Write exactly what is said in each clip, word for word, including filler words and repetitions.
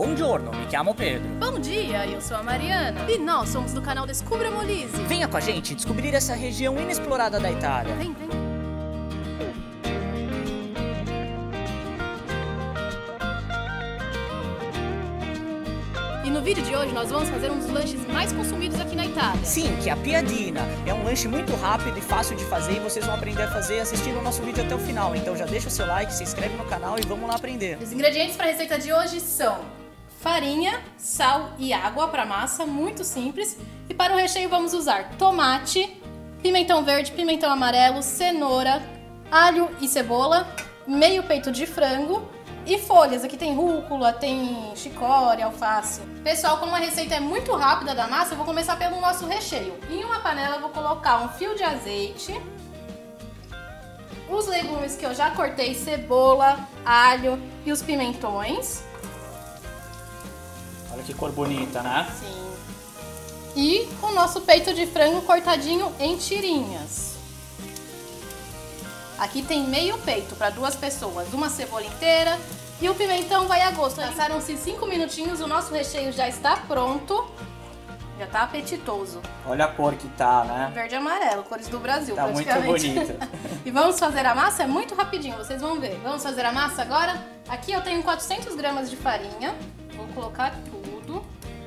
Buongiorno, mi chiamo Pedro. Bom dia, eu sou a Mariana. E nós somos do canal Descubra Molise. Venha com a gente descobrir essa região inexplorada da Itália. Vem, vem. E no vídeo de hoje nós vamos fazer um dos lanches mais consumidos aqui na Itália. Sim, que é a piadina. É um lanche muito rápido e fácil de fazer e vocês vão aprender a fazer assistindo o nosso vídeo até o final. Então já deixa o seu like, se inscreve no canal e vamos lá aprender. Os ingredientes para a receita de hoje são farinha, sal e água para massa, muito simples. E para o recheio vamos usar tomate, pimentão verde, pimentão amarelo, cenoura, alho e cebola, meio peito de frango e folhas. Aqui tem rúcula, tem chicória, alface. Pessoal, como a receita é muito rápida da massa, eu vou começar pelo nosso recheio. Em uma panela eu vou colocar um fio de azeite, os legumes que eu já cortei, cebola, alho e os pimentões. Olha que cor bonita, né? Sim. E o nosso peito de frango cortadinho em tirinhas. Aqui tem meio peito para duas pessoas, uma cebola inteira e o pimentão vai a gosto. Passaram-se cinco minutinhos, o nosso recheio já está pronto. Já tá apetitoso. Olha a cor que tá, né? Verde e amarelo, cores do Brasil, tá praticamente. Muito bonita. E vamos fazer a massa? É muito rapidinho, vocês vão ver. Vamos fazer a massa agora? Aqui eu tenho quatrocentas gramas de farinha. Vou colocar tudo.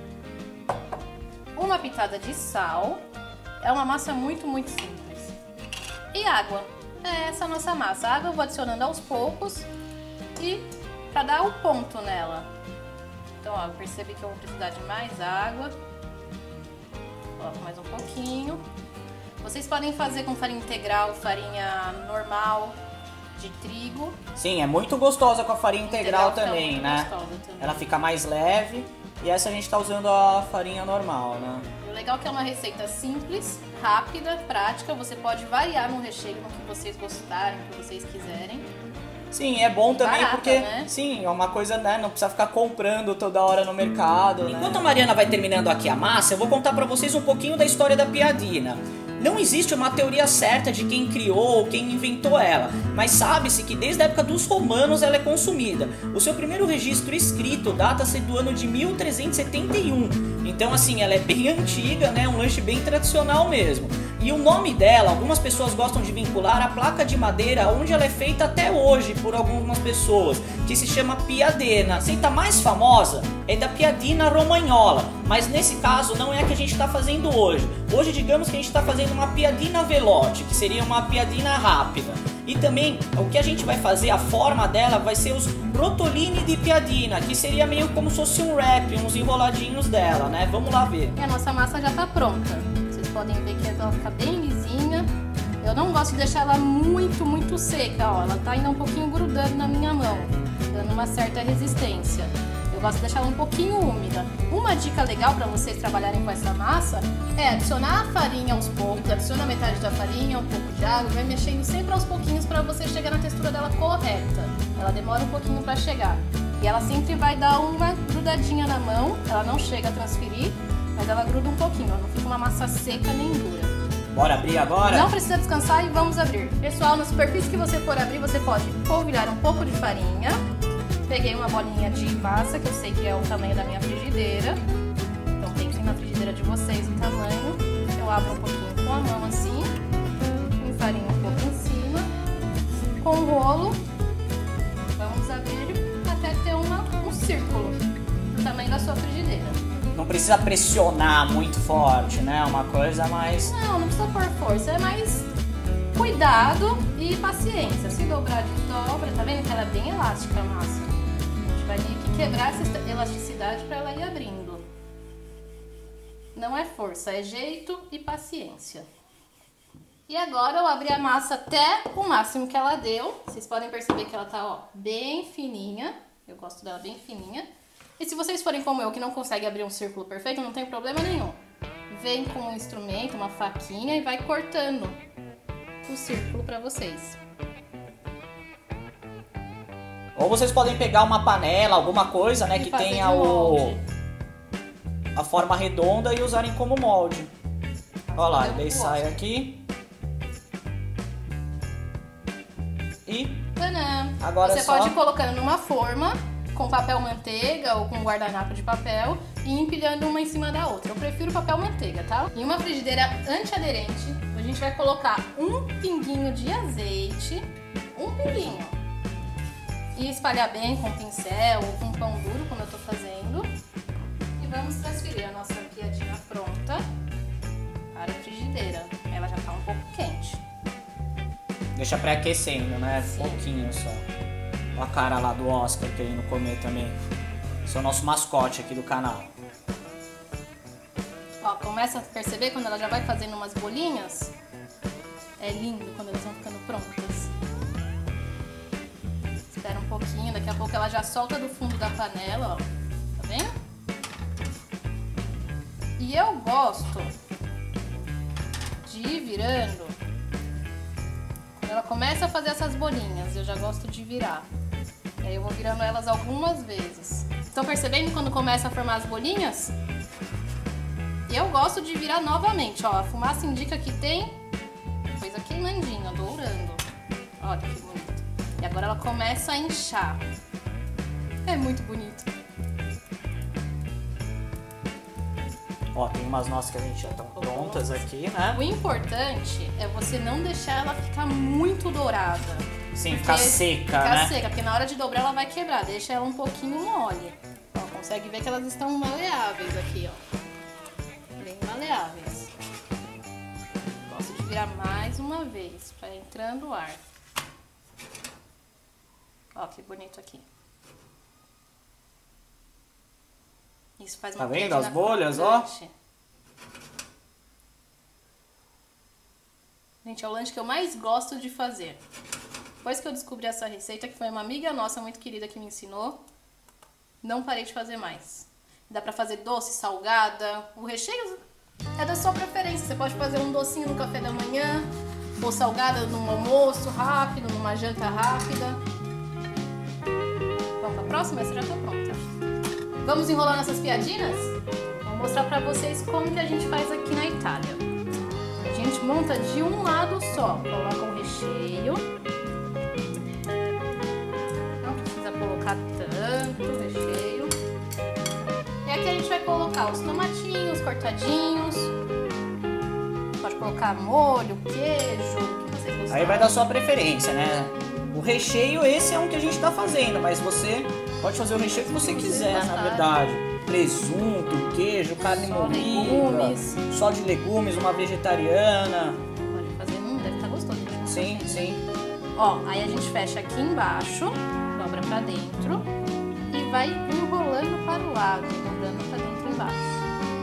Uma pitada de sal. É uma massa muito, muito simples. E água. É essa a nossa massa. A água eu vou adicionando aos poucos e para dar o ponto nela. Então, ó, eu percebi que eu vou precisar de mais água. Coloco mais um pouquinho. Vocês podem fazer com farinha integral, farinha normal, de trigo. Sim, é muito gostosa com a farinha integral, integral também, né? Também. Ela fica mais leve e essa a gente tá usando a farinha normal, né? O legal é que é uma receita simples, rápida, prática. Você pode variar no recheio no que vocês gostarem, no que vocês quiserem. Sim, é bom também barata, porque, né? Sim, é uma coisa, né, não precisa ficar comprando toda hora no mercado, né? Enquanto a Mariana vai terminando aqui a massa, eu vou contar pra vocês um pouquinho da história da piadina. Não existe uma teoria certa de quem criou ou quem inventou ela, mas sabe-se que desde a época dos romanos ela é consumida. O seu primeiro registro escrito data-se do ano de mil trezentos e setenta e um, então assim, ela é bem antiga, né, um lanche bem tradicional mesmo. E o nome dela, algumas pessoas gostam de vincular a placa de madeira onde ela é feita até hoje por algumas pessoas, que se chama piadena. A receita mais famosa é da piadina romagnola, mas nesse caso não é a que a gente está fazendo hoje. Hoje digamos que a gente está fazendo uma piadina veloce, que seria uma piadina rápida. E também o que a gente vai fazer, a forma dela vai ser os rotolini di piadina, que seria meio como se fosse um wrap, uns enroladinhos dela, né? Vamos lá ver. E a nossa massa já está pronta. Podem ver que ela fica bem lisinha. Eu não gosto de deixar ela muito, muito seca, ó. Ela tá ainda um pouquinho grudando na minha mão, dando uma certa resistência. Eu gosto de deixar ela um pouquinho úmida. Uma dica legal para vocês trabalharem com essa massa é adicionar a farinha aos poucos. Adiciona metade da farinha, um pouco de água, vai mexendo sempre aos pouquinhos para você chegar na textura dela correta. Ela demora um pouquinho para chegar. E ela sempre vai dar uma grudadinha na mão, ela não chega a transferir, mas ela gruda um pouquinho, ó, não fica uma massa seca nem dura. Bora abrir agora? Não precisa descansar e vamos abrir. Pessoal, na superfície que você for abrir, você pode polvilhar um pouco de farinha. Peguei uma bolinha de massa, que eu sei que é o tamanho da minha frigideira. Então pensem na frigideira de vocês o tamanho. Eu abro um pouquinho com a mão assim. Enfarinho um pouco em cima. Com o rolo, vamos abrir até ter uma, um círculo do tamanho da sua frigideira. Não precisa pressionar muito forte, né? Uma coisa mais... Não, não precisa pôr força, é mais cuidado e paciência. Se dobrar, desdobra, tá vendo que ela é bem elástica a massa? A gente vai ter que quebrar essa elasticidade para ela ir abrindo. Não é força, é jeito e paciência. E agora eu abri a massa até o máximo que ela deu. Vocês podem perceber que ela tá, ó, bem fininha. Eu gosto dela bem fininha. E se vocês forem como eu, que não consegue abrir um círculo perfeito, não tem problema nenhum. Vem com um instrumento, uma faquinha e vai cortando o círculo para vocês. Ou vocês podem pegar uma panela, alguma coisa, né, e que tenha o... a forma redonda e usarem como molde. Olha lá, daí sai aqui. E... Tadã! Agora Você só... pode ir colocando numa forma com papel manteiga ou com guardanapo de papel e empilhando uma em cima da outra. Eu prefiro papel manteiga, tá? Em uma frigideira antiaderente, a gente vai colocar um pinguinho de azeite, um pinguinho, e espalhar bem com pincel ou com pão duro, como eu tô fazendo. E vamos transferir a nossa piadinha pronta para a frigideira. Ela já tá um pouco quente. Deixa pré-aquecendo, né? Sim. Pouquinho só. Olha a cara lá do Oscar querendo comer também. Esse é o nosso mascote aqui do canal. Ó, começa a perceber quando ela já vai fazendo umas bolinhas? É lindo quando elas vão ficando prontas. Espera um pouquinho, daqui a pouco ela já solta do fundo da panela, ó. Tá vendo? E eu gosto de ir virando. Quando ela começa a fazer essas bolinhas, eu já gosto de virar. E aí eu vou virando elas algumas vezes. Estão percebendo quando começa a formar as bolinhas? Eu gosto de virar novamente, ó. A fumaça indica que tem coisa queimandinha, dourando. Olha que bonito. E agora ela começa a inchar. É muito bonito. Ó, tem umas nossas que a gente já estão prontas aqui, né? O importante é você não deixar ela ficar muito dourada. Sim, ficar seca, ficar né? Ficar seca, porque na hora de dobrar ela vai quebrar. Deixa ela um pouquinho mole. Ó, consegue ver que elas estão maleáveis aqui, ó. Bem maleáveis. Gosto de virar mais uma vez, para entrando o ar. Ó, que bonito aqui. Isso faz uma Tá vendo as bolhas, ó? Gente, é o lanche que eu mais gosto de fazer. Depois que eu descobri essa receita, que foi uma amiga nossa muito querida que me ensinou, não parei de fazer mais. Dá pra fazer doce, salgada, o recheio é da sua preferência. Você pode fazer um docinho no café da manhã, ou salgada num almoço rápido, numa janta rápida. Vamos pra próxima? Essa já tá pronta. Vamos enrolar nossas piadinhas? Vou mostrar pra vocês como que a gente faz aqui na Itália. A gente monta de um lado só, coloca o recheio. Não precisa colocar tanto recheio. E aqui a gente vai colocar os tomatinhos cortadinhos. Pode colocar molho, queijo, o que vocês gostarem. Aí vai dar sua preferência, né? O recheio, esse é um que a gente tá fazendo, mas você pode fazer o recheio que você quiser, na verdade. Presunto, queijo, carne moída, só de legumes, uma vegetariana. Pode fazer, hum, deve estar gostoso. Sim, sim. Ó, aí a gente fecha aqui embaixo, dobra pra dentro e vai enrolando para o lado, dobrando pra dentro e embaixo.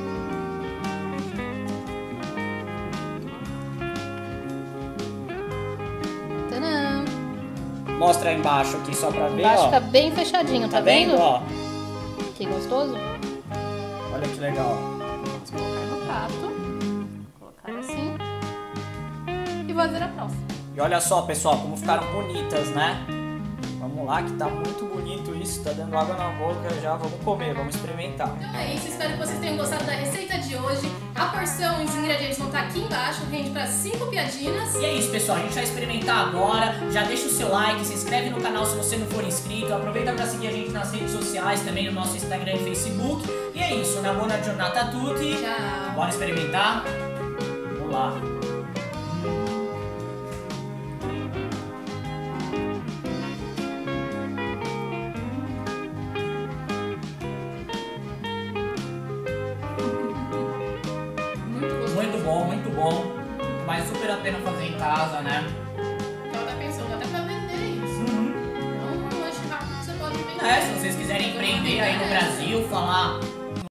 Tadã! Mostra aí embaixo aqui só pra ver, Embaixo ó. fica bem fechadinho, tá, Tá vendo, ó? Que gostoso? Olha que legal. Vamos colocar no prato, colocar assim e fazer a próxima. E olha só, pessoal, como ficaram bonitas, né? Vamos lá, que tá muito bonito isso, tá dando água na boca já. Vamos comer, vamos experimentar. Então é isso, espero que vocês tenham gostado da receita de hoje. A porção e os ingredientes vão estar aqui embaixo, rende para cinco piadinhas. E é isso, pessoal, a gente vai experimentar agora. Já deixa o seu like, se inscreve no canal se você não for inscrito. Aproveita para seguir a gente nas redes sociais, também no nosso Instagram e Facebook. E é isso, una buona giornata a tutti. Tchau. Bora experimentar? Vamos lá. Muito bom, muito bom. Mas super a pena fazer em casa, né? Ela tá pensando até pra vender isso. Uhum. Então, um lanche rápido que você pode vender. É, se vocês quiserem empreender aí no Brasil, falar